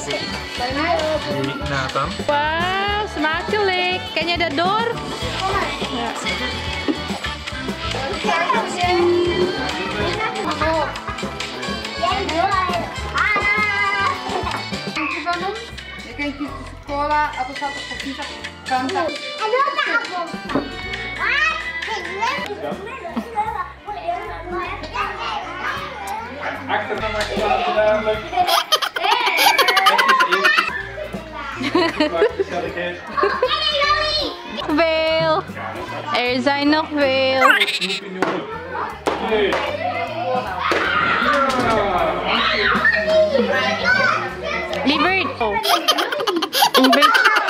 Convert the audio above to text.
Die Nathan. Wauw, smakelijk. Ken je dat door? Ja. Je kent die cola, appelsap of pizza, Fanta. En ook de appelsap. Achter dan maar dadelijk. Veel. Er zijn nog veel. Lieverd. Oh.